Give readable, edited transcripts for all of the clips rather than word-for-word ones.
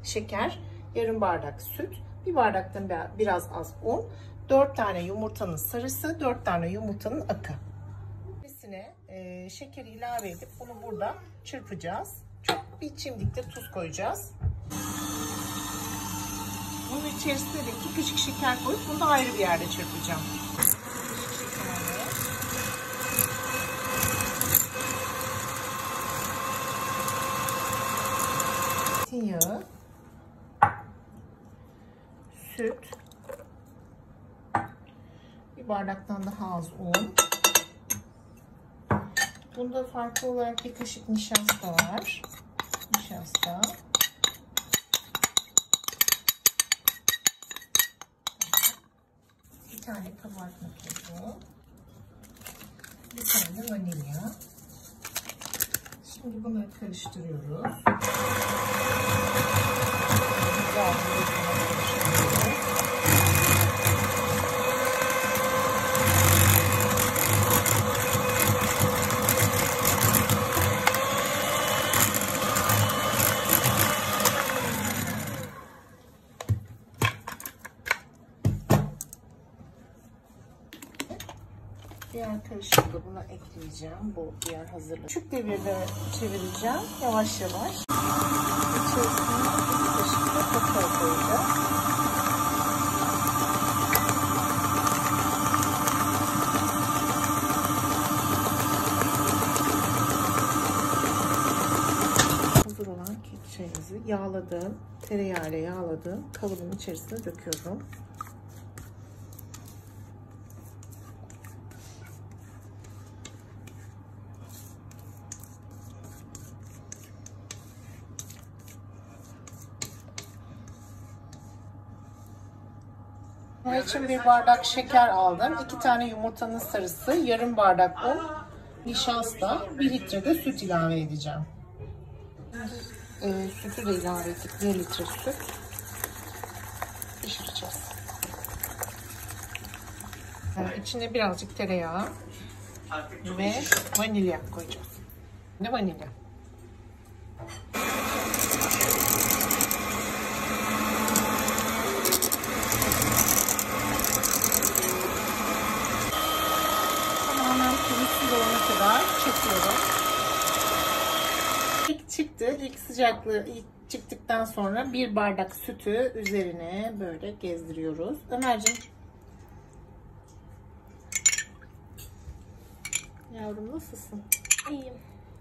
şeker, yarım bardak süt, bir bardaktan biraz az un, 4 tane yumurtanın sarısı, 4 tane yumurtanın akı. İçerisine şekeri ilave edip bunu burada çırpacağız. Çok bir çimdik tuz koyacağız. Bunun içerisine de 2 kaşık şeker koyup bunu da ayrı bir yerde çırpacağım. Zeytinyağı, süt, bir bardaktan daha az un. Bunda farklı olarak bir kaşık nişasta var. Nişasta. Bir tane kabartma tozu. Bir tane de vanilya. Şimdi bunları karıştırıyoruz. Güzel karıştırıyoruz. Diğer karışığı da buna ekleyeceğim. Bu diğer hazırlık. Küçük devirde çevireceğim. Yavaş yavaş. İçerisine bir kaşık da kakao koyacağım. Hazır olan kek çayımızı yağladığım, tereyağıyla yağladığım kalıbın içerisine döküyorum. Bunun için bir bardak şeker aldım. 2 tane yumurtanın sarısı, yarım bardak un, nişasta, 1 litre de süt ilave edeceğim. Sütü de ilave ettik. 1 litre süt. Pişireceğiz. İçine birazcık tereyağı ve vanilya koyacağız. Ne vanilya? Olana kadar çekiyorum. İlk çıktı. İlk sıcaklığı çıktıktan sonra 1 bardak sütü üzerine böyle gezdiriyoruz. Ömerciğim. Yavrum nasılsın? İyiyim.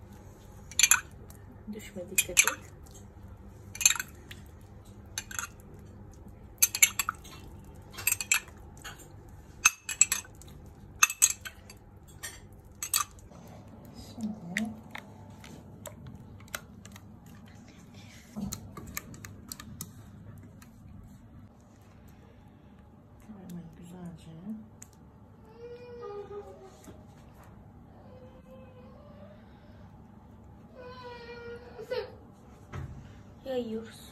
Düşme, dikkat et. Güzelce. Yayıyoruz.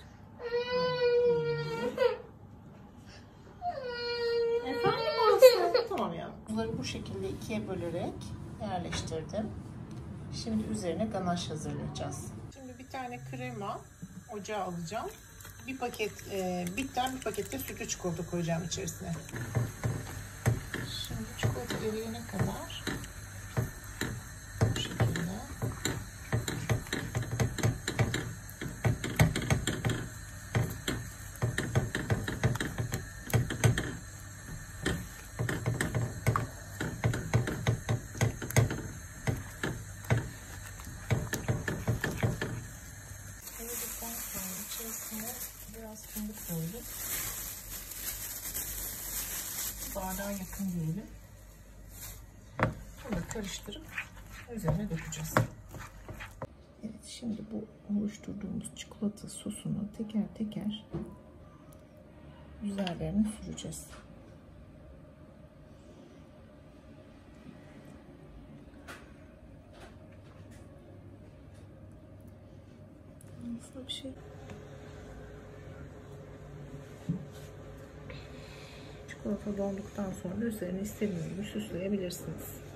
Efendim olsun. Tamam ya. Bunları bu şekilde ikiye bölerek yerleştirdim. Şimdi üzerine ganaş hazırlayacağız. Şimdi bir tane krema ocağa alacağım. Bir paket, bitter bir pakette sütlü çikolata koyacağım içerisine. Şimdi çikolata eriyene kadar bu şekilde. Eridikten sonra içerisine biraz fındık koydum. Bardağa yakın diyelim. Bunu da karıştırıp üzerine dökeceğiz. Evet, şimdi bu oluşturduğumuz çikolata sosunu teker teker üzerlerine süreceğiz. Nasıl bir şey? Çikolata donduktan sonra üzerine istediğiniz gibi süsleyebilirsiniz.